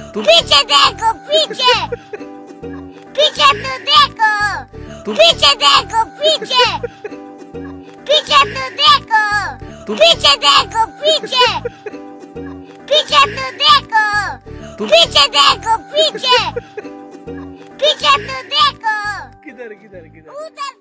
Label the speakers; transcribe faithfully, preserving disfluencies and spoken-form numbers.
Speaker 1: पीछे देखो पीछे पीछे तो देखो पीछे देखो पीछे पीछे तो देखो पीछे देखो पीछे पीछे तो देखो पीछे देखो पीछे पीछे तो देखो
Speaker 2: किधर किधर किधर
Speaker 1: उधर